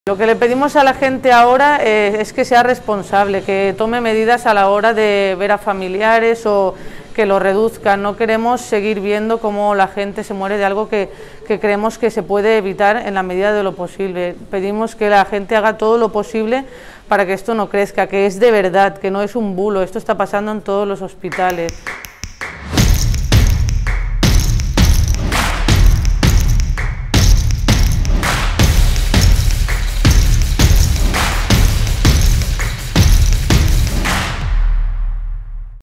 Lo que le pedimos a la gente ahora es que sea responsable, que tome medidas a la hora de ver a familiares o que lo reduzcan. No queremos seguir viendo cómo la gente se muere de algo que creemos que se puede evitar en la medida de lo posible. Pedimos que la gente haga todo lo posible para que esto no crezca, que es de verdad, que no es un bulo, esto está pasando en todos los hospitales.